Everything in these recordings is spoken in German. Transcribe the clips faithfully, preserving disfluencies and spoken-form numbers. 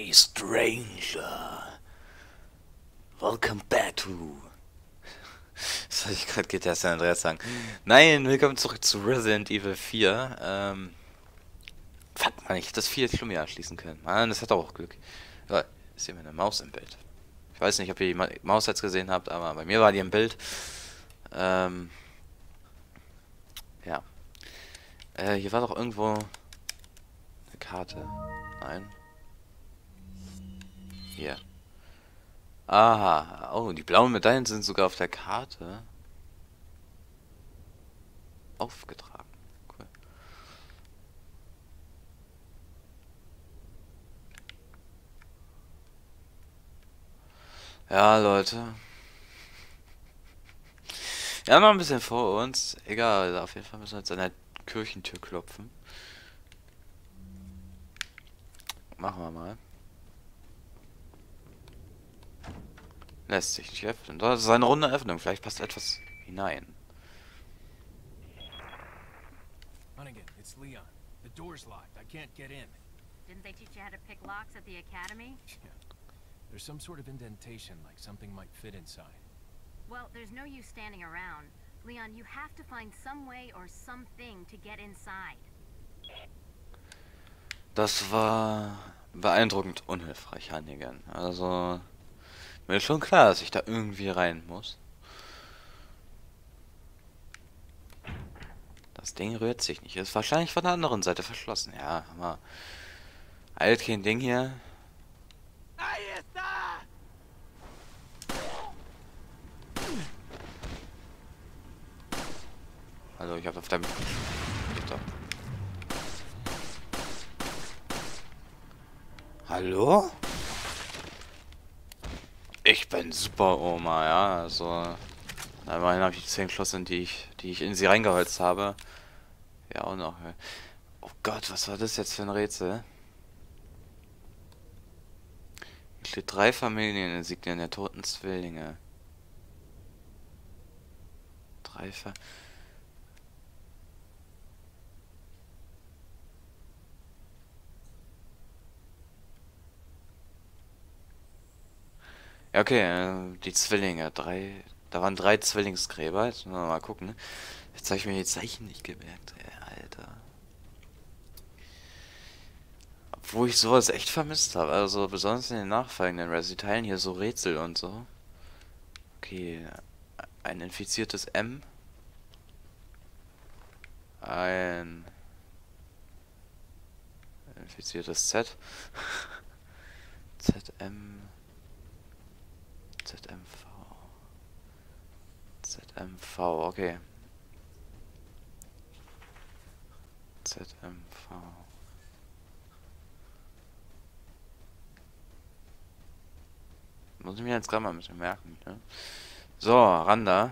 Hey Stranger, welcome back to... Das soll ich gerade G T A San Andreas sagen. Nein, willkommen zurück zu Resident Evil vier. Ähm, fuck man, ich hätte das vier jetzt schon wieder anschließen können. Mann, das hat auch Glück. Ja, ist hier meine Maus im Bild. Ich weiß nicht, ob ihr die Ma Maus jetzt gesehen habt, aber bei mir war die im Bild. Ähm, ja. Äh, hier war doch irgendwo eine Karte. Nein. Hier. Aha. Oh, die blauen Medaillen sind sogar auf der Karte aufgetragen. Cool. Ja, Leute. Wir haben noch ein bisschen vor uns. Egal, auf jeden Fall müssen wir jetzt an der Kirchentür klopfen. Machen wir mal. Lässt sich nicht öffnen. Das ist eine runde Öffnung. Vielleicht passt etwas hinein. Hunnigan, it's Leon. The door's locked. I can't get in. Didn't they teach you how to pick locks at the academy? Yeah. There's some sort of indentation, like something might fit inside. Well, there's no use standing around. Leon, you have to find some way or something to get inside. Das war beeindruckend unhilfreich, Hannigan. Also, mir ist schon klar, dass ich da irgendwie rein muss. Das Ding rührt sich nicht. Ist wahrscheinlich von der anderen Seite verschlossen. Ja, aber eilt kein Ding hier. Also, ich habe auf deinem... Doch. Hallo? Ich bin super Oma, ja, also... Immerhin habe ich die zehn Schloss, die ich, die ich in sie reingeholzt habe. Ja, auch noch. Oh Gott, was war das jetzt für ein Rätsel? Hier steht drei Familieninsignien der toten Zwillinge. Drei Ver... Ja, okay, äh, die Zwillinge, drei... Da waren drei Zwillingsgräber, jetzt müssen wir mal gucken. Jetzt habe ich mir die Zeichen nicht gemerkt, ey, Alter. Obwohl ich sowas echt vermisst habe, also besonders in den nachfolgenden Resident-Teilen hier so Rätsel und so. Okay, ein infiziertes M. Ein infiziertes Z. Z M. Z M V. Z M V, okay. Z M V. Muss ich mir jetzt gerade mal ein bisschen merken, ne? So, Randa.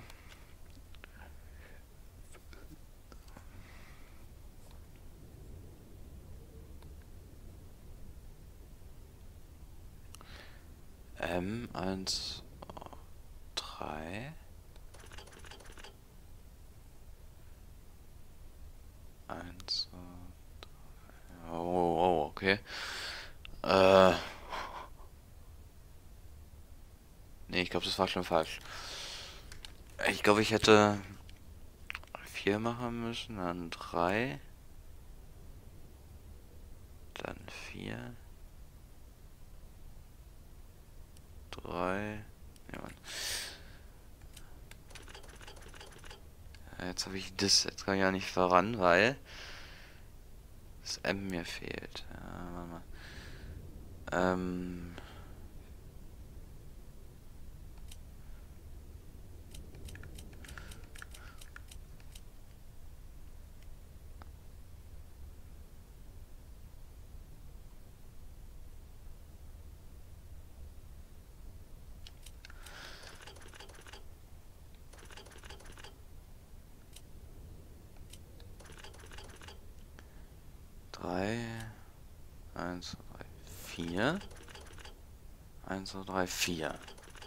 M eins drei. eins drei. Oh, oh, okay. Äh. Nee, ich glaube, das war schon falsch. Ich glaube, ich hätte vier machen müssen, dann drei. Dann vier. drei. Ja, Mann. Jetzt habe ich das, jetzt kann ich ja nicht voran, weil das M mir fehlt. Ja, warte mal. Ähm. drei, eins, zwei, drei, vier. eins, zwei, drei, vier.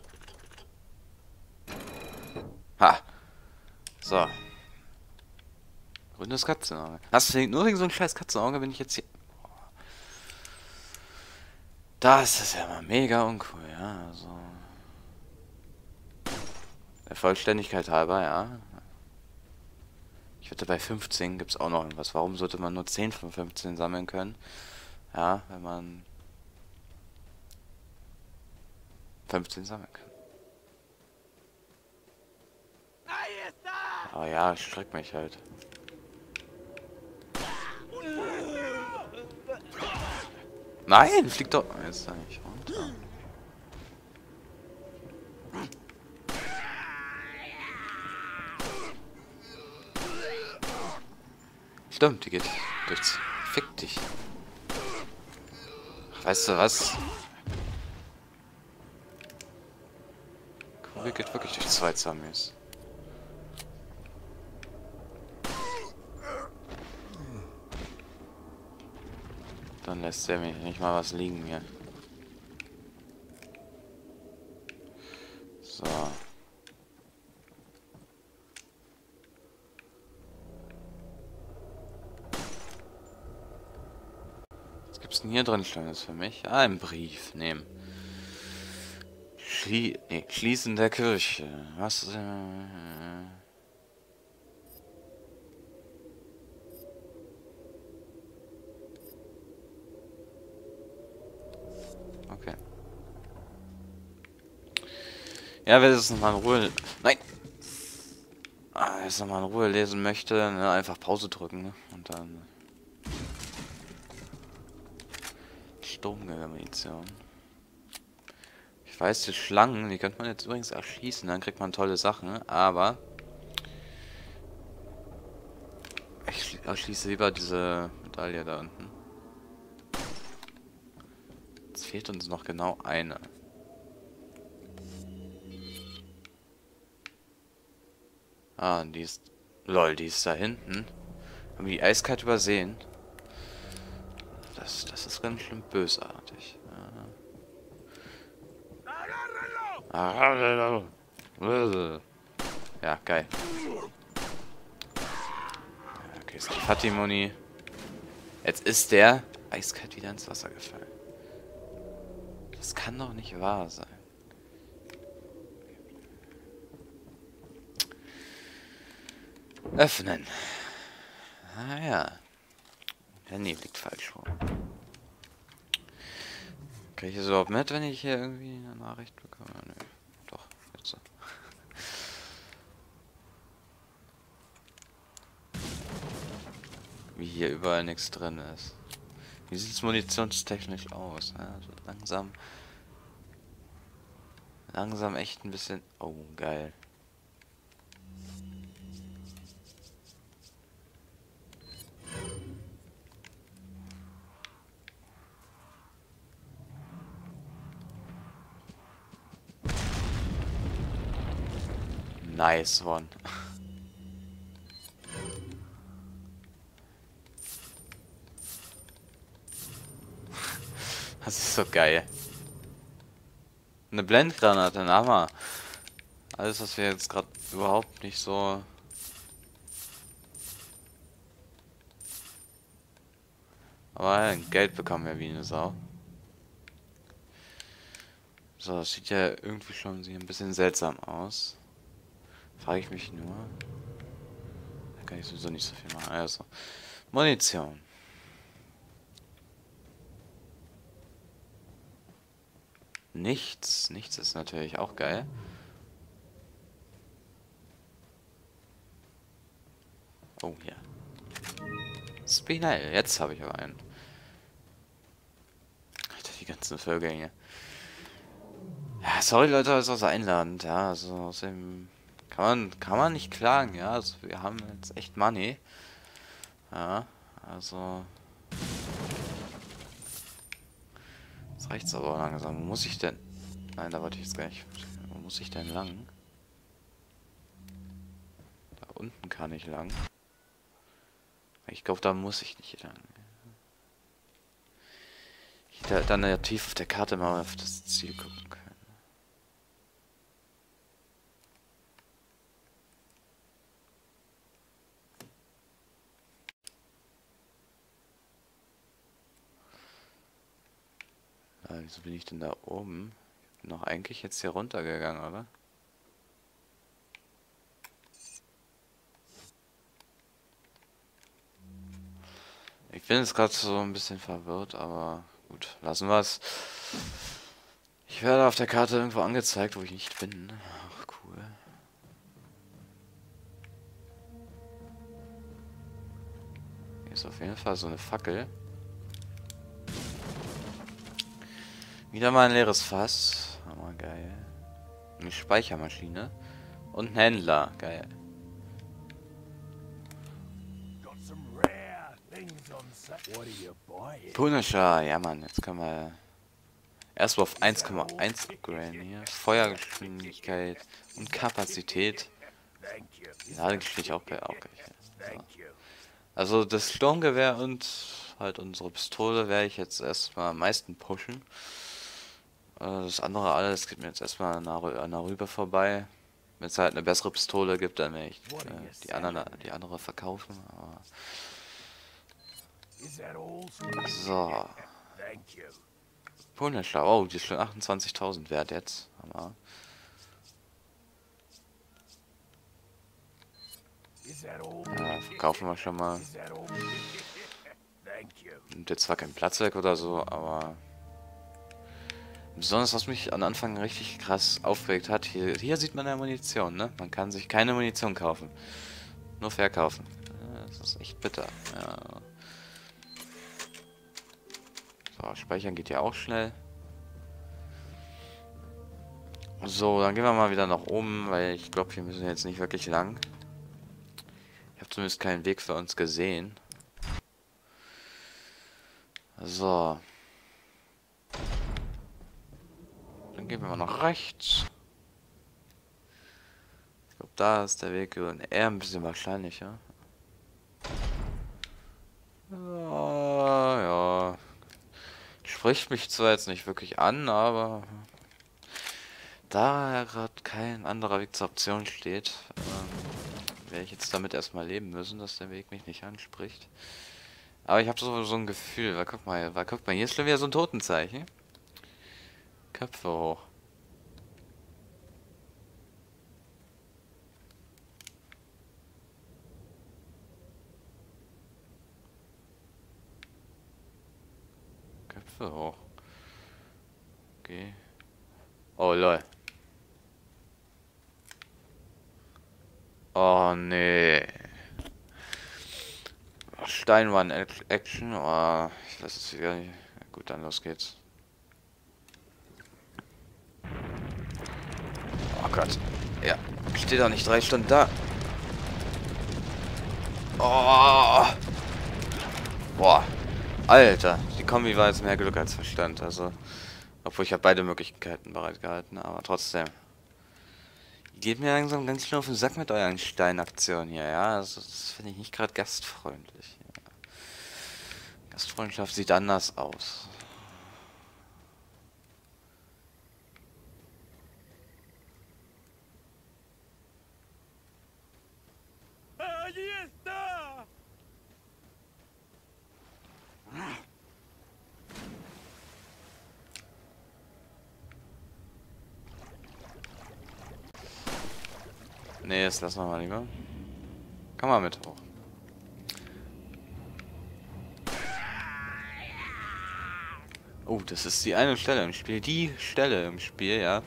Ha! So. Grünes Katzenauge. Hast du nur wegen so ein scheiß Katzenauge, bin ich jetzt hier. Das ist ja mal mega uncool, ja. Also. Der Vollständigkeit halber, ja. Ich wette, bei fünfzehn gibt es auch noch irgendwas. Warum sollte man nur zehn von fünfzehn sammeln können? Ja, wenn man fünfzehn sammeln kann. Aber ja, ich schreck mich halt. Nein, fliegt doch jetzt da nicht runter. Stimmt, die geht durchs... Fick dich. Ach, weißt du was? Kugel geht wirklich durch zwei Zombies. Dann lässt er mich nicht mal was liegen hier. So. Was gibt's denn hier drin Schönes für mich? Ah, ein Brief. Nehmen. Schlie nee, Schließen der Kirche. Was? Äh, okay. Ja, wer das nochmal in Ruhe... Nein! Ah, wer es nochmal in Ruhe lesen möchte, ne, einfach Pause drücken. Ne? Und dann... Sturmgewehr-Munition. Ich weiß, die Schlangen, die könnte man jetzt übrigens erschießen, dann kriegt man tolle Sachen, aber... Ich erschließe lieber diese Medaille da unten. Jetzt fehlt uns noch genau eine. Ah, und die ist... Lol, die ist da hinten. Haben wir die eiskalt übersehen? Das, das ist ganz schön bösartig. Ja, ja geil. Okay, es hat die Muni. Jetzt ist der eiskalt wieder ins Wasser gefallen. Das kann doch nicht wahr sein. Öffnen. Ah ja. Der Nebel liegt falsch rum. Kriege ich das überhaupt mit, wenn ich hier irgendwie eine Nachricht bekomme? Nö. Doch, jetzt so. Wie hier überall nichts drin ist. Wie sieht es munitionstechnisch aus? Ja, also langsam. Langsam echt ein bisschen. Oh, geil. Nice one. Das ist so geil. Eine Blendgranate, ein Hammer. Alles, was wir jetzt gerade überhaupt nicht so... Aber Geld bekommen wir wie eine Sau. So, das sieht ja irgendwie schon ein bisschen seltsam aus. Frage ich mich nur. Da kann ich sowieso nicht so viel machen. Also, Munition. Nichts. Nichts ist natürlich auch geil. Oh, ja. Spinel. Jetzt habe ich aber einen. Alter, die ganzen Vögel hier. Ja, sorry Leute, das ist aus Einland. Ja, also aus dem... Kann man, kann man nicht klagen, ja. Also wir haben jetzt echt Money. Ja, also... Jetzt reicht's aber langsam. Wo muss ich denn... Nein, da wollte ich jetzt gar nicht... Wo muss ich denn lang? Da unten kann ich lang. Ich glaube, da muss ich nicht lang. Ich hätte dann ja tief auf der Karte mal auf das Ziel gucken können. Äh, wieso bin ich denn da oben? Ich bin doch eigentlich jetzt hier runtergegangen, oder? Ich bin jetzt gerade so ein bisschen verwirrt, aber gut, lassen wir es. Ich werde auf der Karte irgendwo angezeigt, wo ich nicht bin. Ach, cool. Hier ist auf jeden Fall so eine Fackel. Wieder mal ein leeres Fass. Aber geil. Eine Speichermaschine. Und ein Händler. Geil. Punisher. Ja, Mann. Jetzt können wir erstmal auf eins Komma eins upgraden hier. Feuergeschwindigkeit und Kapazität. Ladegeschwindigkeit auch bei auch gleich. So. Also das Sturmgewehr und halt unsere Pistole werde ich jetzt erstmal am meisten pushen. Das andere alles geht mir jetzt erstmal nah, nah rüber vorbei. Wenn es halt eine bessere Pistole gibt, dann werde ich äh, die, andere, die andere verkaufen. Aber so. Punisher. Oh, die ist schon achtundzwanzigtausend wert jetzt. Hammer. Ja, verkaufen wir schon mal. Nimmt jetzt zwar keinen Platz weg oder so, aber besonders was mich am Anfang richtig krass aufgeregt hat, hier, hier sieht man ja Munition, ne? Man kann sich keine Munition kaufen. Nur verkaufen. Das ist echt bitter. Ja. So, speichern geht ja auch schnell. So, dann gehen wir mal wieder nach oben, weil ich glaube, wir müssen jetzt nicht wirklich lang. Ich habe zumindest keinen Weg für uns gesehen. So. Dann gehen wir mal nach rechts. Ich glaube, da ist der Weg eher ein bisschen wahrscheinlicher. Ja, ja. Spricht mich zwar jetzt nicht wirklich an, aber da ja gerade kein anderer Weg zur Option steht, ähm, werde ich jetzt damit erstmal leben müssen, dass der Weg mich nicht anspricht. Aber ich habe so, so ein Gefühl, weil guck mal, weil guck mal, hier ist schon wieder so ein Totenzeichen. Köpfe hoch. Köpfe hoch. Okay. Oh lol. Oh nee. Steinwand-Action. Oh, ich weiß es wieder nicht. Gut, dann los geht's. Oh Gott. Ja. Steht doch nicht drei Stunden da. Oh. Boah. Alter. Die Kombi war jetzt mehr Glück als Verstand. Also. Obwohl ich habe beide Möglichkeiten bereit gehalten. Aber trotzdem. Ihr geht mir langsam ganz schön auf den Sack mit euren Steinaktionen hier. Ja. Also, das finde ich nicht gerade gastfreundlich. Ja. Gastfreundschaft sieht anders aus. Nee, das lassen wir mal lieber. Komm mal mit hoch. Oh, das ist die eine Stelle im Spiel. Die Stelle im Spiel, ja.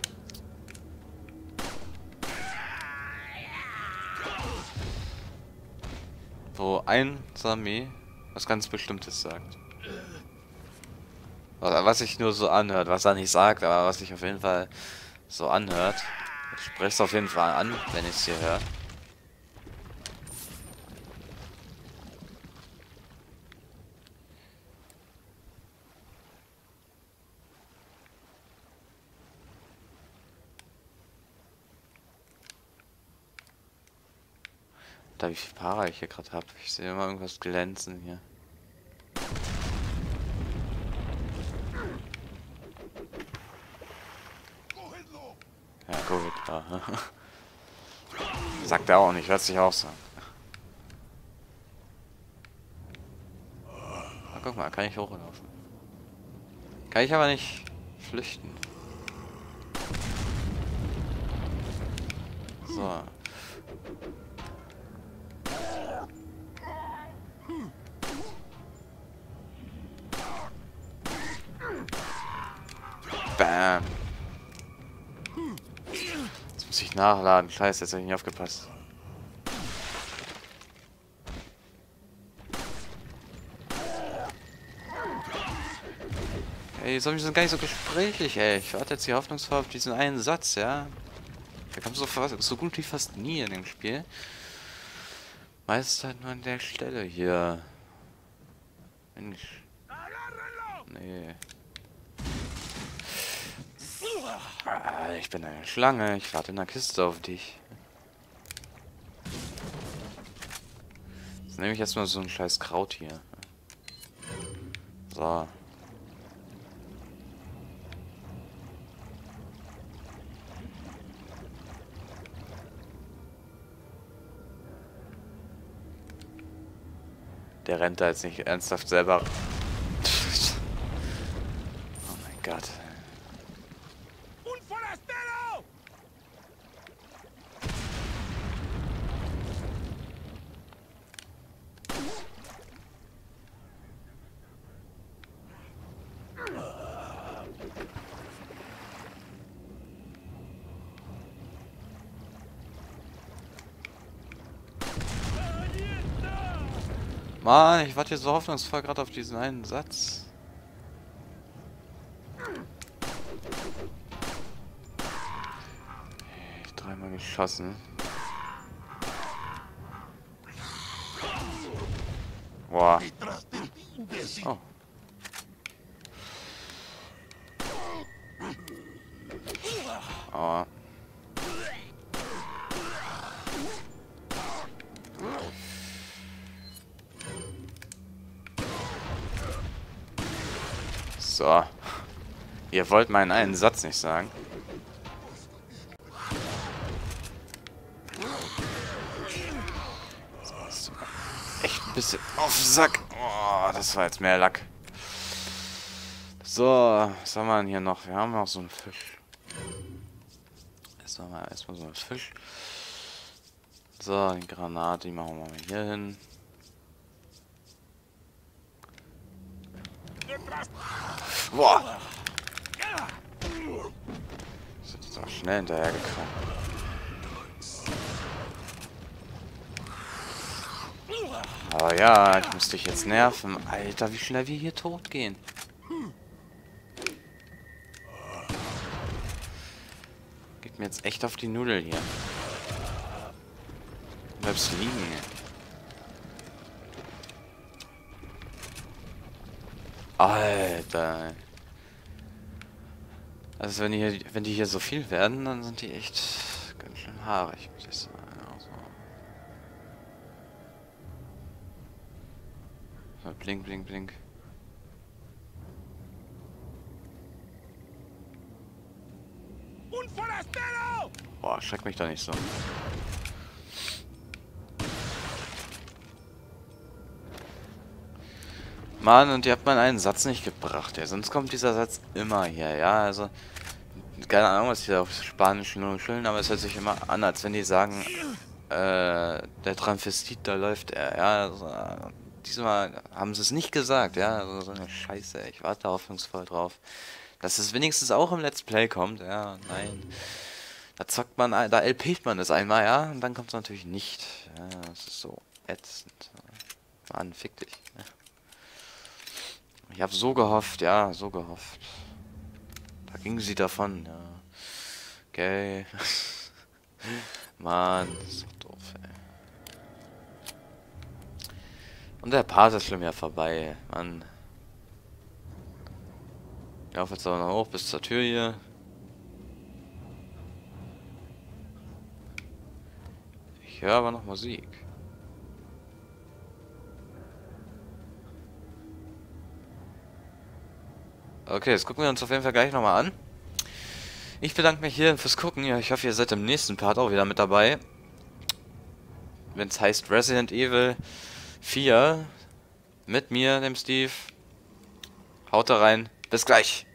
Wo ein Sami was ganz Bestimmtes sagt. Was sich nur so anhört, was er nicht sagt, aber was sich auf jeden Fall so anhört. Ich spreche es auf jeden Fall an, wenn ich es hier höre. Da wie viel Para ich hier gerade habe. Ich sehe immer irgendwas glänzen hier. Ja, gut, klar. Sagt er auch nicht, hört sich auch sagen. Ah, guck mal, kann ich hochlaufen. Kann ich aber nicht flüchten. So. Bam. Jetzt muss ich nachladen. Scheiße, jetzt habe ich nicht aufgepasst. Ey, jetzt sind gar nicht so gesprächig, ey. Ich warte jetzt hier hoffnungsvoll auf diesen einen Satz, ja. Der kommt so, fast, so gut wie fast nie in dem Spiel. Meist halt nur an der Stelle hier. Mensch. Nee. Ah, ich bin eine Schlange. Ich warte in der Kiste auf dich. Jetzt nehme ich erstmal so ein scheiß Kraut hier. So. Der rennt da jetzt nicht ernsthaft selber. Oh mein Gott. Mann, ich warte hier so hoffnungsvoll gerade auf diesen einen Satz. Ich dreimal geschossen. Boah. Oh. Oh. So. Ihr wollt meinen einen Satz nicht sagen. So, ist sogar echt ein bisschen auf den Sack. Oh, das war jetzt mehr Lack. So, was haben wir denn hier noch? Wir haben noch so einen Fisch. Erstmal mal erstmal so einen Fisch. So, die Granate, die machen wir mal hier hin. Boah! Sind jetzt auch schnell hinterhergekommen. Aber ja, ich muss dich jetzt nerven. Alter, wie schnell wir hier tot gehen. Geht mir jetzt echt auf die Nudel hier. Du bleibst liegen. Alter. Also wenn die, hier, wenn die hier so viel werden, dann sind die echt ganz schön haarig, muss ich sagen. Also. So, blink, blink, blink. Boah, schreck mich doch nicht so. Mann, und ihr habt mal einen Satz nicht gebracht, ja. Sonst kommt dieser Satz immer hier, ja. Also, keine Ahnung, was die da auf Spanisch nuscheln, aber es hört sich immer an, als wenn die sagen, äh, der Transvestit, da läuft er, ja. Also, diesmal haben sie es nicht gesagt, ja. Also, so eine Scheiße, ich warte hoffnungsvoll drauf. Dass es wenigstens auch im Let's Play kommt, ja, nein. Da zockt man, da L P't man es einmal, ja, und dann kommt es natürlich nicht. Ja, das ist so ätzend. Mann, fick dich. Ja. Ich habe so gehofft, ja, so gehofft. Da ging sie davon, ja. Okay. Mann, das ist so doof, ey. Und der Part ist schon wieder vorbei, Mann. Ich laufe jetzt aber noch hoch bis zur Tür hier. Ich höre aber noch Musik. Okay, das gucken wir uns auf jeden Fall gleich nochmal an. Ich bedanke mich hier fürs Gucken. Ja, ich hoffe, ihr seid im nächsten Part auch wieder mit dabei. Wenn es heißt Resident Evil vier. Mit mir, dem Steve. Haut da rein. Bis gleich.